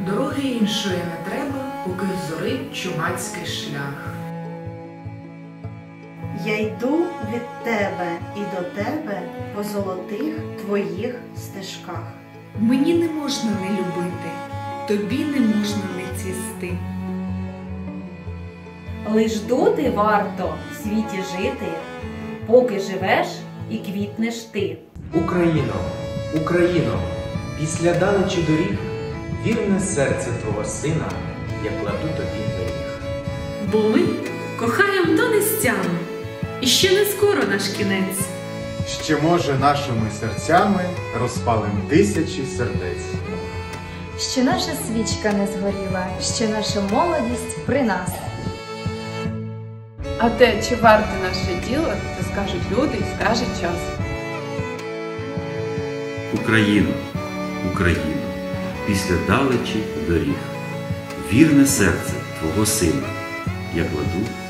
Дороги іншої не треба, поки зорить чумацький шлях. Я йду від тебе і до тебе по золотих твоїх стежках. Мені не можна не любити, тобі не можна не цвісти. Лиш дути варто в світі жити, поки живеш і квітнеш ти. Україно, Україно, після далечі доріг, вірне серце твого сина я кладу тобі на ріг. Бо ми кохаєм до нестями, і ще не скоро наш кінець. Ще, може, нашими серцями розпалим тисячі сердець. Ще наша свічка не згоріла, ще наша молодість при нас. А те, чи варте наше діло, то скажуть люди і скаже час. Україно, Україно, після далечі доріг, вірне серце твого сина я кладу